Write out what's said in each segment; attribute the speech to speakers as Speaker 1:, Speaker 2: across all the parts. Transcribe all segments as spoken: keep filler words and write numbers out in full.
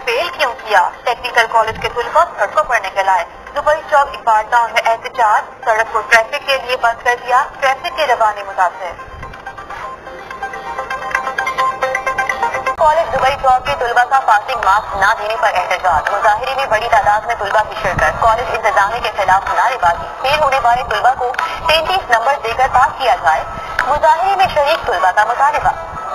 Speaker 1: Fail क्यों किया? Technical college के तुलबा सड़कों पर निकल आए। दुबई चौक इकबाल टाउन में एहतजाज, सड़क को ट्रैफिक के लिए बंद कर दिया। ट्रैफिक की रवानी मुतासिर। कॉलेज दुबई चौक के तुलबा का पासिंग मार्क्स न देने पर एहतजाज। मुजाहिरे में बड़ी तादाद में तुलबा की शिरकत। कॉलेज इंतजामिया के खिलाफ नारेबाजी। फेल होने वाले तुलबा को तैंतीस नंबर देकर पास किया जाए। मुजाहिरे में शरीक तुलबा का मुतालबा।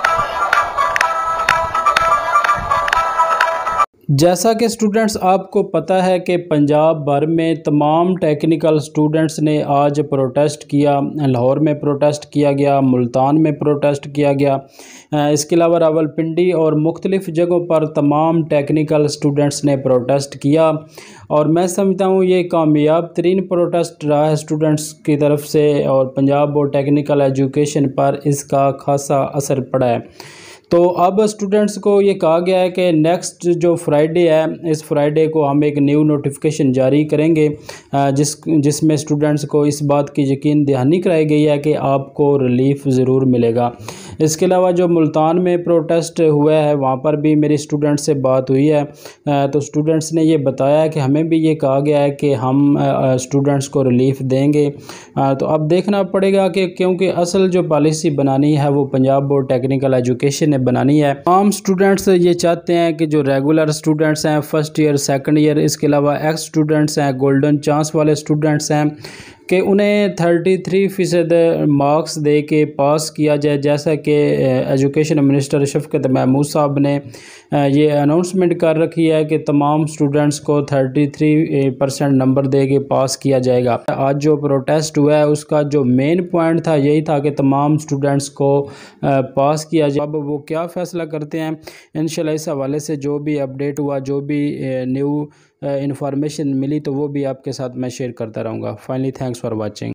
Speaker 2: जैसा कि स्टूडेंट्स आपको पता है कि पंजाब भर में तमाम टेक्निकल स्टूडेंट्स ने आज प्रोटेस्ट किया। लाहौर में प्रोटेस्ट किया गया, मुल्तान में प्रोटेस्ट किया गया, इसके अलावा रावलपिंडी और मुख्तलिफ़ जगहों पर तमाम टेक्निकल स्टूडेंट्स ने प्रोटेस्ट किया। और मैं समझता हूँ ये कामयाब तरीन प्रोटेस्ट रहा है स्टूडेंट्स की तरफ से, और पंजाब बोर्ड टेक्निकल एजुकेशन पर इसका खासा असर पड़ा है। तो अब स्टूडेंट्स को ये कहा गया है कि नेक्स्ट जो फ्राइडे है, इस फ्राइडे को हम एक न्यू नोटिफिकेशन जारी करेंगे जिस जिसमें स्टूडेंट्स को इस बात की यकीन दहानी कराई गई है कि आपको रिलीफ ज़रूर मिलेगा। इसके अलावा जो मुल्तान में प्रोटेस्ट हुआ है वहाँ पर भी मेरी स्टूडेंट से बात हुई है, तो स्टूडेंट्स ने ये बताया कि हमें भी ये कहा गया है कि हम स्टूडेंट्स को रिलीफ देंगे। तो अब देखना पड़ेगा कि क्योंकि असल जो पॉलिसी बनानी है वो पंजाब बोर्ड टेक्निकल एजुकेशन ने बनानी है। आम स्टूडेंट्स ये चाहते हैं कि जो रेगुलर स्टूडेंट्स हैं फर्स्ट ईयर सेकंड ईयर, इसके अलावा एक्स स्टूडेंट्स हैं, गोल्डन चांस वाले स्टूडेंट्स हैं, कि उन्हें थर्टी थ्री फ़ीसद मार्क्स दे के पास किया जाए, जैसा कि एजुकेशन मिनिस्टर शफकत महमूद साहब ने ये अनाउंसमेंट कर रखी है कि तमाम स्टूडेंट्स को थर्टी थ्री परसेंट नंबर दे के पास किया जाएगा। आज जो प्रोटेस्ट हुआ है उसका जो मेन पॉइंट था यही था कि तमाम स्टूडेंट्स को पास किया जाए। अब वो क्या फ़ैसला करते हैं इंशाल्लाह इस हवाले से जो भी अपडेट हुआ, जो भी न्यू इंफॉर्मेशन मिली तो वो भी आपके साथ मैं शेयर करता रहूँगा। Finally thanks for watching.